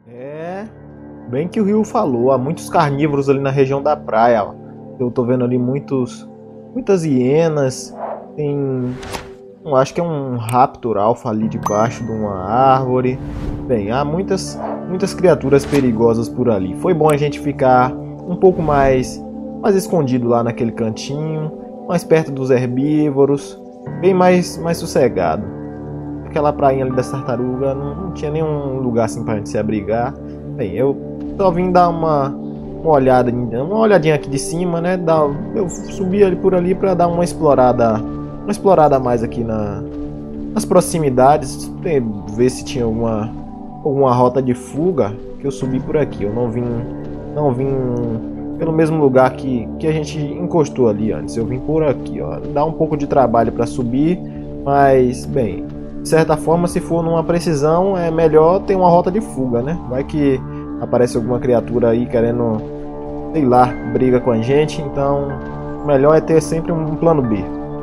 É, bem que o Rio falou, há muitos carnívoros ali na região da praia, ó. Eu tô vendo ali muitas hienas, tem, eu acho que é um raptor alfa ali debaixo de uma árvore. Bem, há muitas criaturas perigosas por ali. Foi bom a gente ficar um pouco mais escondido lá naquele cantinho, mais perto dos herbívoros, bem mais sossegado. Aquela prainha ali da tartaruga não tinha nenhum lugar assim pra gente se abrigar. Bem, eu só vim dar uma olhada, uma olhadinha aqui de cima, né? Eu subi ali por ali pra dar uma explorada a mais aqui nas proximidades, ver se tinha alguma rota de fuga, que eu subi por aqui. Eu não vim pelo mesmo lugar que a gente encostou ali antes. Eu vim por aqui, ó. Dá um pouco de trabalho para subir, mas bem, de certa forma, se for numa precisão, é melhor ter uma rota de fuga, né? Vai que aparece alguma criatura aí querendo, sei lá, briga com a gente, então melhor é ter sempre um plano B.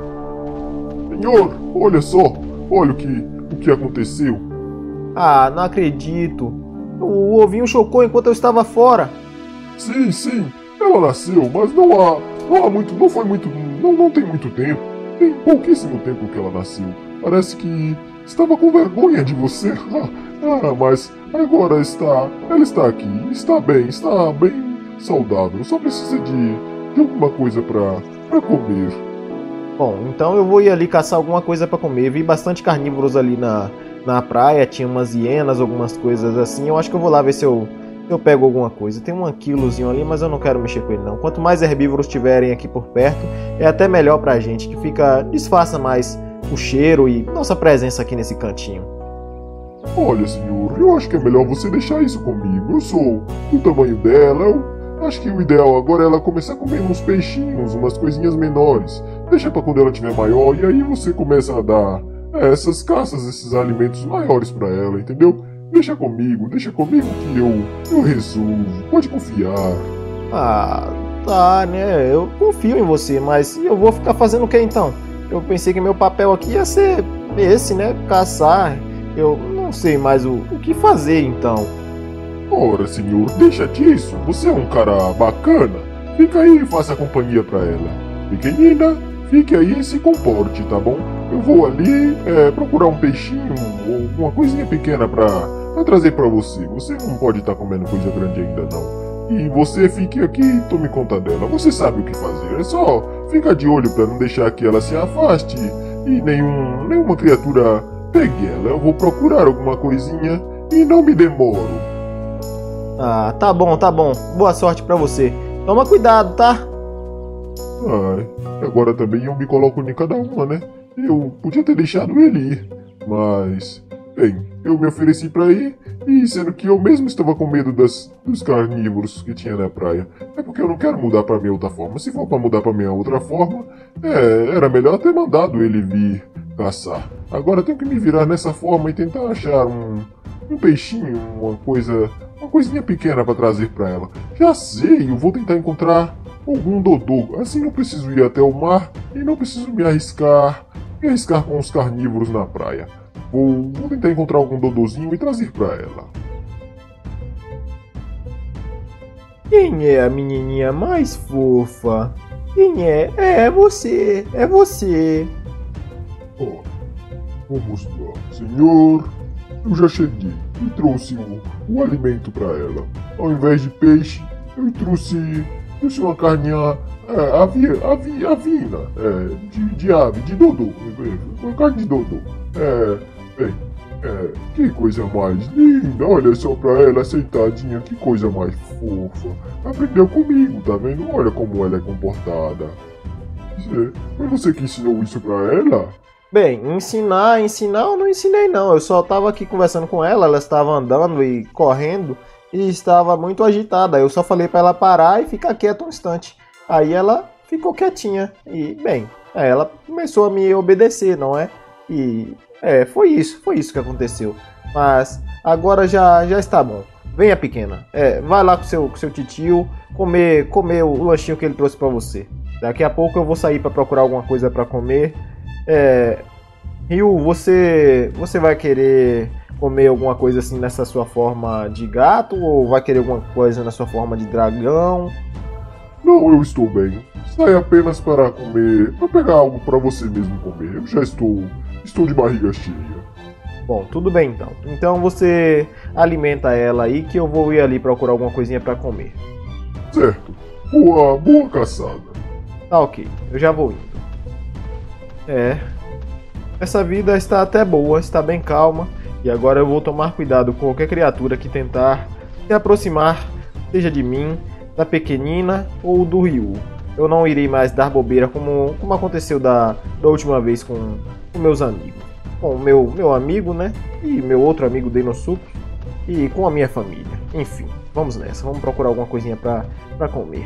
Senhor, olha só, olha o que aconteceu. Ah, não acredito. O ovinho chocou enquanto eu estava fora. Sim, ela nasceu, mas não há muito, não foi muito, não tem muito tempo. Tem pouquíssimo tempo que ela nasceu. Parece que estava com vergonha de você. Mas agora ela está aqui, está bem saudável. Só precisa de alguma coisa para comer. Bom, então eu vou ir ali caçar alguma coisa para comer. Vi bastante carnívoros ali na praia, tinha umas hienas, algumas coisas assim. Eu acho que eu vou lá ver se eu pego alguma coisa. Tem um anquilozinho ali, mas eu não quero mexer com ele não. Quanto mais herbívoros tiverem aqui por perto, é até melhor pra gente, que disfarça mais o cheiro e nossa presença aqui nesse cantinho. Olha, senhor, eu acho que é melhor você deixar isso comigo. Eu sou do tamanho dela. Eu acho que o ideal agora é ela começar a comer uns peixinhos, umas coisinhas menores. Deixa pra quando ela tiver maior e aí você começa a dar essas caças, esses alimentos maiores pra ela, entendeu? Deixa comigo que eu resolvo. Pode confiar. Ah, tá, né? Eu confio em você, mas eu vou ficar fazendo o que então? Eu pensei que meu papel aqui ia ser esse, né? Caçar. Eu não sei mais o que fazer então. Ora, senhor, deixa disso. Você é um cara bacana. Fica aí e faça companhia pra ela. Pequenina, fique aí e se comporte, tá bom? Eu vou ali procurar um peixinho ou uma coisinha pequena pra trazer pra você. Você não pode estar comendo coisa grande ainda não. E você fique aqui e tome conta dela. Você sabe o que fazer. É só ficar de olho pra não deixar que ela se afaste e nenhuma criatura pegue ela. Eu vou procurar alguma coisinha e não me demoro. Ah, tá bom, tá bom. Boa sorte pra você. Toma cuidado, tá? Ai, agora também eu me coloco em cada uma, né? Eu podia ter deixado ele ir, mas... Bem, eu me ofereci pra ir, e sendo que eu mesmo estava com medo dos carnívoros que tinha na praia. É porque eu não quero mudar pra minha outra forma. Se for pra mudar pra minha outra forma, era melhor ter mandado ele vir caçar. Agora eu tenho que me virar nessa forma e tentar achar um peixinho, uma coisinha pequena pra trazer pra ela. Já sei, eu vou tentar encontrar algum dodô. Assim não preciso ir até o mar e não preciso me arriscar com os carnívoros na praia. Vou tentar encontrar algum dodôzinho e trazer pra ela. Quem é a menininha mais fofa? Quem é? É você, é você. Oh, vamos lá. Senhor, eu já cheguei e trouxe o alimento pra ela. Ao invés de peixe, eu trouxe uma carninha avina, de ave, de dodô, uma carne de dodô. Bem, que coisa mais linda, olha só pra ela sentadinha, que coisa mais fofa. Aprendeu comigo, tá vendo? Olha como ela é comportada. Foi você que ensinou isso pra ela? Bem, ensinar eu não ensinei não. Eu só tava aqui conversando com ela estava andando e correndo e estava muito agitada. Eu só falei pra ela parar e ficar quieta um instante. Aí ela ficou quietinha e, bem, ela começou a me obedecer, não é? E, foi isso que aconteceu. Mas agora já está bom. Venha, pequena. Vai lá com seu titio comer o lanchinho que ele trouxe pra você. Daqui a pouco eu vou sair pra procurar alguma coisa pra comer. Ryu, você vai querer comer alguma coisa assim nessa sua forma de gato? Ou vai querer alguma coisa na sua forma de dragão? Não, eu estou bem. Sai apenas para comer, para pegar algo para você mesmo comer. Eu já estou de barriga cheia. Bom, tudo bem então. Então você alimenta ela aí que eu vou ir ali procurar alguma coisinha para comer. Certo. Boa caçada. Tá ok, eu já vou indo. Essa vida está até boa, está bem calma. E agora eu vou tomar cuidado com qualquer criatura que tentar se aproximar, seja de mim, da pequenina ou do Ryu. Eu não irei mais dar bobeira como aconteceu da última vez com meus amigos. Com o meu amigo, né? E meu outro amigo Deinosuke. E com a minha família. Enfim, vamos nessa. Vamos procurar alguma coisinha pra comer.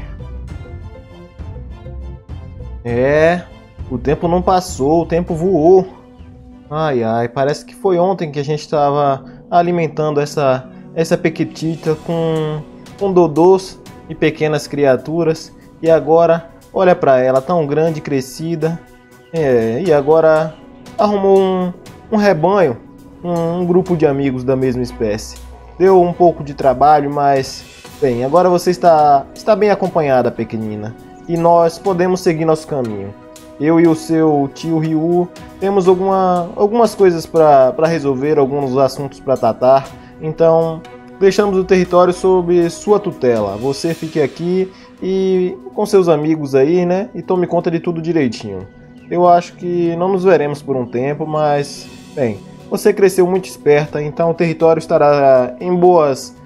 O tempo não passou, o tempo voou. Ai, parece que foi ontem que a gente estava alimentando essa pequitita com dodôs e pequenas criaturas. E agora, olha pra ela, tão grande, crescida. E agora arrumou um rebanho, um grupo de amigos da mesma espécie. Deu um pouco de trabalho, mas... Bem, agora você está bem acompanhada, pequenina. E nós podemos seguir nosso caminho. Eu e o seu tio Ryu temos algumas coisas para resolver, alguns assuntos para tratar. Então, deixamos o território sob sua tutela. Você fique aqui e com seus amigos aí, né? E tome conta de tudo direitinho. Eu acho que não nos veremos por um tempo, mas... Bem, você cresceu muito esperta, então o território estará em boas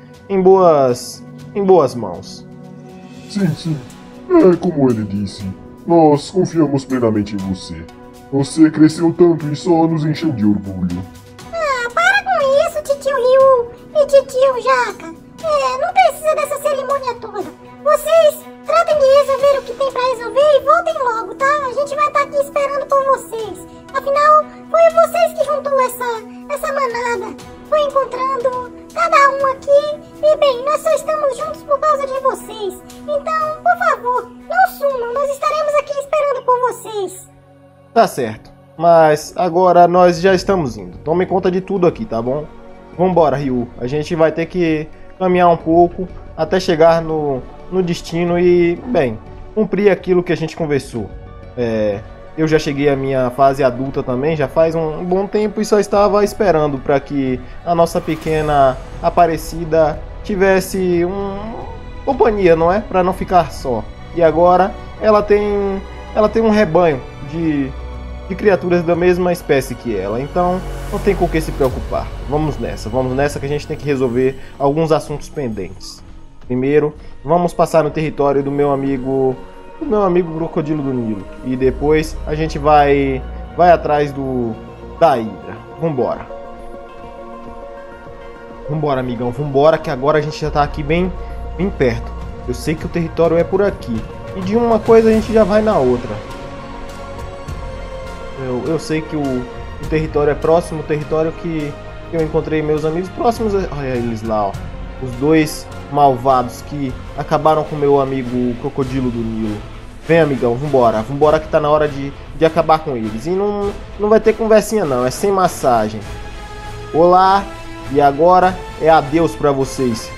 mãos. Sim. É como ele disse. Nós confiamos plenamente em você. Você cresceu tanto e só nos encheu de orgulho. Para com isso, titio Ryu e titio Jaca. Não precisa dessa cerimônia toda. Vocês tratem de resolver o que tem pra resolver e voltem logo, tá? A gente vai estar aqui esperando por vocês. Afinal, foi vocês que juntou essa manada. Foi encontrando cada um aqui. E bem, nós só estamos juntos por causa de vocês. Então, por favor, não sumam. Nós estaremos aqui esperando por vocês. Tá certo. Mas agora nós já estamos indo. Tome conta de tudo aqui, tá bom? Vambora, Ryu. A gente vai ter que caminhar um pouco até chegar no destino e, bem, cumprir aquilo que a gente conversou. Eu já cheguei à minha fase adulta também, já faz um bom tempo e só estava esperando para que a nossa pequena Aparecida tivesse companhia, não é? Para não ficar só. E agora ela tem um rebanho de criaturas da mesma espécie que ela, então não tem com o que se preocupar. Vamos nessa que a gente tem que resolver alguns assuntos pendentes. Primeiro, vamos passar no território do meu amigo Crocodilo do Nilo. E depois a gente vai atrás da Hidra. Vambora, amigão. Vambora que agora a gente já tá aqui bem perto. Eu sei que o território é por aqui. E de uma coisa a gente já vai na outra. Eu sei que o território é próximo. O território que eu encontrei meus amigos próximos. Olha eles lá, ó. Os dois malvados que acabaram com meu amigo Crocodilo do Nilo. Vem, amigão, vambora que tá na hora de acabar com eles. E não vai ter conversinha não, é sem massagem. Olá, e agora é adeus pra vocês.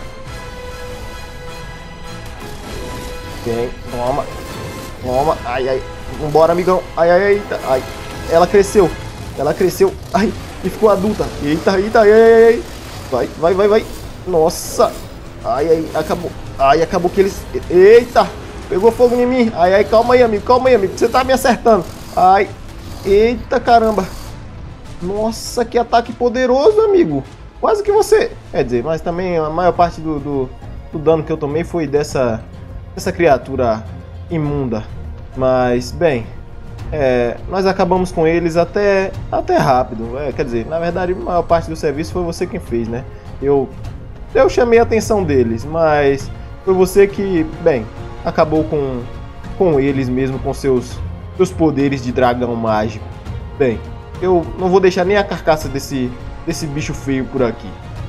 Vem, toma, ai, vambora, amigão, ai, ela cresceu, ai, e ficou adulta, eita, ai, vai. Nossa! Ai, acabou que eles... Eita! Pegou fogo em mim! Ai, calma aí, amigo, você tá me acertando! Ai! Eita, caramba! Nossa, que ataque poderoso, amigo! Quase que você... Quer dizer, mas também a maior parte do dano que eu tomei foi dessa criatura imunda. Mas, bem... nós acabamos com eles até rápido. Quer dizer, na verdade, a maior parte do serviço foi você quem fez, né? Eu chamei a atenção deles, mas foi você que, bem, acabou com eles mesmo, com seus poderes de dragão mágico. Bem, eu não vou deixar nem a carcaça desse bicho feio por aqui.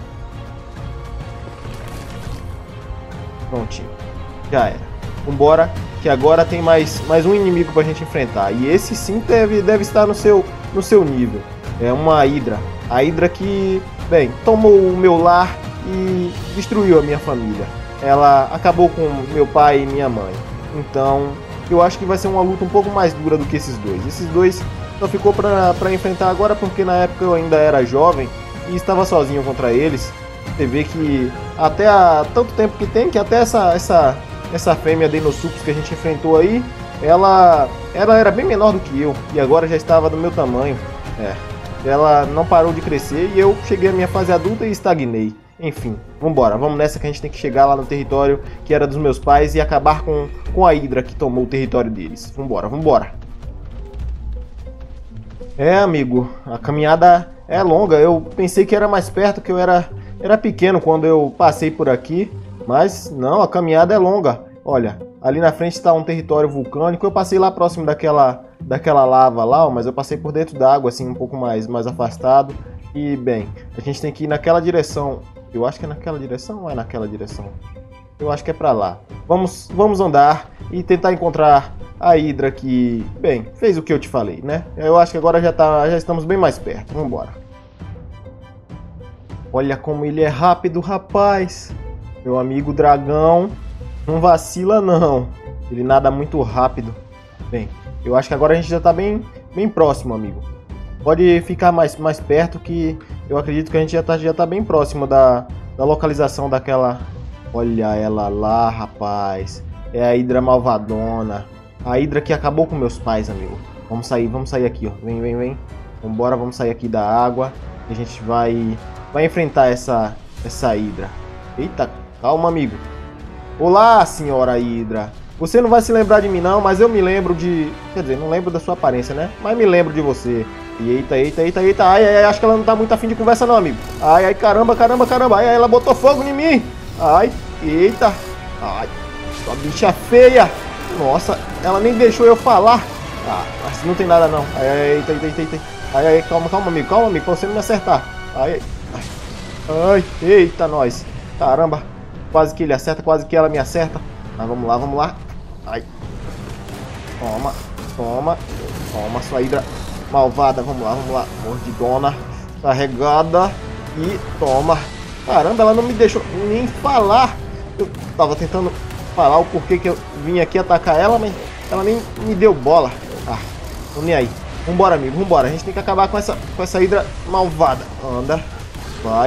Prontinho, já era. Vambora, que agora tem mais um inimigo pra gente enfrentar. E esse sim deve estar no seu nível. É uma Hidra. A Hidra que bem, tomou o meu lar e destruiu a minha família. Ela acabou com meu pai e minha mãe. Então, eu acho que vai ser uma luta um pouco mais dura do que esses dois. Esses dois só ficou pra enfrentar agora porque na época eu ainda era jovem e estava sozinho contra eles. Você vê que até há tanto tempo que tem, que até essa fêmea Deinosuchus que a gente enfrentou aí, ela era bem menor do que eu e agora já estava do meu tamanho. Ela não parou de crescer e eu cheguei à minha fase adulta e estagnei. Enfim, vambora, vamos nessa que a gente tem que chegar lá no território que era dos meus pais e acabar com a Hydra que tomou o território deles. Vambora, vambora. Amigo, a caminhada é longa. Eu pensei que era mais perto, que eu era pequeno quando eu passei por aqui. Mas não, a caminhada é longa. Olha, ali na frente está um território vulcânico. Eu passei lá próximo daquela lava lá, mas eu passei por dentro da água, assim, um pouco mais afastado. E, bem, a gente tem que ir naquela direção. Eu acho que é naquela direção ou é naquela direção? Eu acho que é pra lá. Vamos andar e tentar encontrar a Hydra que, bem, fez o que eu te falei, né? Eu acho que agora já estamos bem mais perto. Vambora. Olha como ele é rápido, rapaz. Meu amigo dragão não vacila, não. Ele nada muito rápido. Bem, eu acho que agora a gente já tá bem próximo, amigo. Pode ficar mais perto que eu acredito que a gente já tá bem próximo da localização daquela... Olha ela lá, rapaz. É a Hydra malvadona. A Hydra que acabou com meus pais, amigo. Vamos sair aqui, ó. Vem. Vambora, vamos sair aqui da água. E a gente vai enfrentar essa Hydra. Eita, calma, amigo. Olá, senhora Hydra. Você não vai se lembrar de mim, não, mas eu me lembro de... Quer dizer, não lembro da sua aparência, né? Mas me lembro de você. E eita. Ai, acho que ela não tá muito afim de conversa, não, amigo. Ai, caramba. Ai, ela botou fogo em mim. Ai, eita. Ai, sua bicha feia. Nossa, ela nem deixou eu falar. Mas não tem nada, não. Ai, eita. Ai, calma, amigo. Pra você não me acertar. Ai, eita, nós. Caramba. Quase que ele acerta, quase que ela me acerta. Mas vamos lá. Ai. Toma, sua Hydra malvada. Vamos lá. Mordidona. Carregada. E toma. Caramba, ela não me deixou nem falar. Eu tava tentando falar o porquê que eu vim aqui atacar ela, mas ela nem me deu bola. Tô nem aí. Vambora, amigo, vambora. A gente tem que acabar com essa Hydra malvada. Anda. Vai.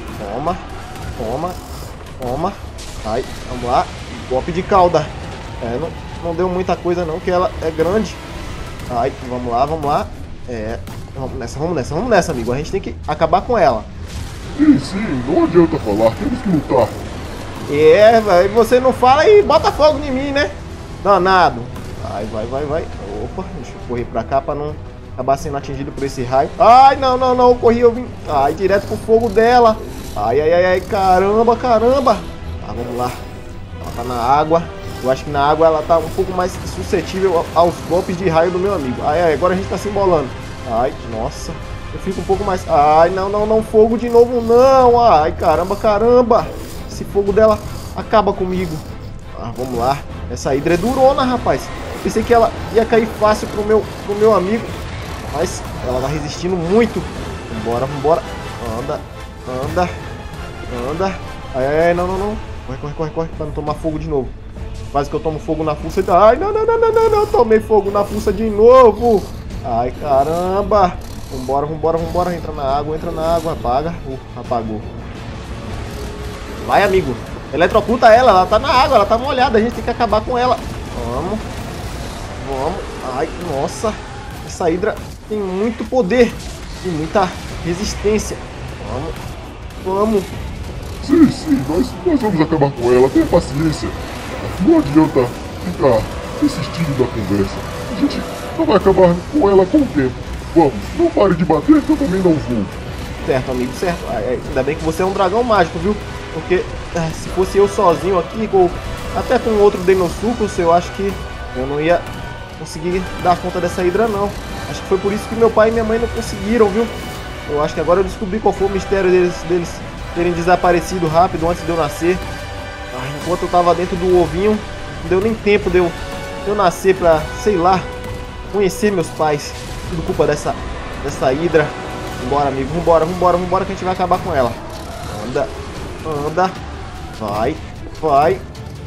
Toma. Vai, vamos lá. Golpe de cauda. Não deu muita coisa não, que ela é grande. Ai, vamos lá. Vamos nessa, amigo. A gente tem que acabar com ela. Sim, não adianta falar, temos que lutar. Velho, você não fala e bota fogo em mim, né? Danado. Vai. Opa, deixa eu correr pra cá pra não acabar sendo atingido por esse raio. Ai, não, eu corri, eu vim. Ai, direto pro fogo dela. Ai, caramba. Vamos lá. Ela tá na água. Eu acho que na água ela tá um pouco mais suscetível aos golpes de raio do meu amigo. Ai, agora a gente tá se embolando. Ai, nossa. Eu fico um pouco mais... Ai, não, fogo de novo não. Ai, caramba. Esse fogo dela acaba comigo. Vamos lá. Essa Hydra é durona, rapaz. Pensei que ela ia cair fácil pro meu amigo. Mas ela tá resistindo muito. Vambora. Anda. Ai, não. Corre, pra não tomar fogo de novo. Quase que eu tomo fogo na fuça. Ai, não. Tomei fogo na fuça de novo. Ai, caramba. Vambora. Entra na água. Apaga. Apagou. Vai, amigo. Eletrocuta ela tá na água, ela tá molhada. A gente tem que acabar com ela. Vamos. Ai, nossa. Essa Hydra tem muito poder e muita resistência. Vamos. Sim, nós vamos acabar com ela, tenha paciência. Não adianta ficar insistindo na conversa. A gente não vai acabar com ela com o tempo. Vamos, não pare de bater que eu também não vou. Certo, amigo, certo. Ainda bem que você é um dragão mágico, viu? Porque se fosse eu sozinho aqui, ou até com outro Deinosuchus, eu acho que eu não ia conseguir dar conta dessa Hydra, não. Acho que foi por isso que meu pai e minha mãe não conseguiram, viu? Eu acho que agora eu descobri qual foi o mistério deles terem desaparecido rápido antes de eu nascer. Enquanto eu tava dentro do ovinho, não deu nem tempo de eu nascer pra, sei lá, conhecer meus pais. Tudo culpa dessa Hydra. Vambora, amigo. Vambora, vambora, vambora que a gente vai acabar com ela. Anda. Anda. Vai. Vai.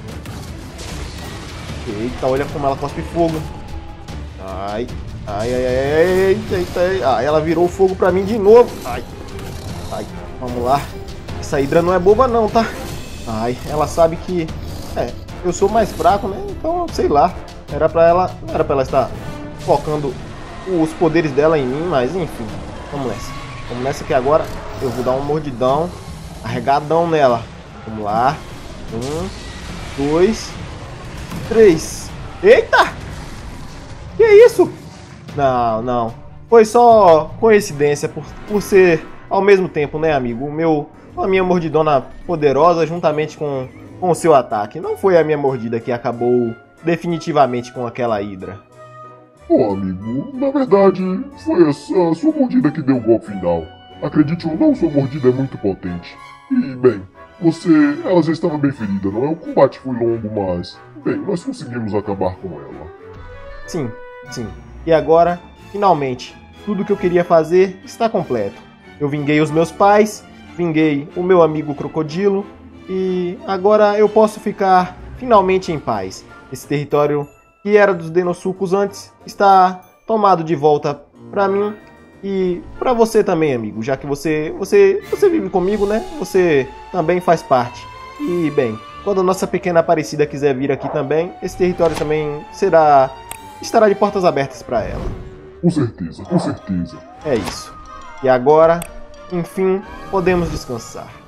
Eita, olha como ela cospe fogo. Ai. Ai, ai, ai, ai, eita, eita, ai. Ah, ela virou fogo pra mim de novo. Ai. Ai, vamos lá. Essa Hidra não é boba não, tá? Ai, ela sabe que... eu sou mais fraco, né? Então, sei lá. Não era pra ela estar focando os poderes dela em mim, mas enfim. Vamos nessa. Vamos nessa que agora eu vou dar um mordidão. Arregadão nela. Vamos lá. 1, 2, 3. Eita! Que isso? Não, não. Foi só coincidência por ser ao mesmo tempo, né, amigo? A minha mordidona poderosa juntamente com o seu ataque. Não foi a minha mordida que acabou definitivamente com aquela Hidra. Bom, amigo, na verdade, foi a sua mordida que deu o golpe final. Acredite ou não, sua mordida é muito potente. E, bem, ela já estava bem ferida, não é? O combate foi longo, mas, bem, nós conseguimos acabar com ela. Sim, sim. E agora, finalmente, tudo que eu queria fazer está completo. Eu vinguei os meus pais, vinguei o meu amigo Crocodilo, e agora eu posso ficar finalmente em paz. Esse território que era dos Deinosuchus antes está tomado de volta para mim e para você também, amigo, já que você vive comigo, né? Você também faz parte. E bem, quando a nossa pequena Aparecida quiser vir aqui também, esse território também estará de portas abertas para ela. Com certeza, com certeza. É isso. E agora, enfim, podemos descansar.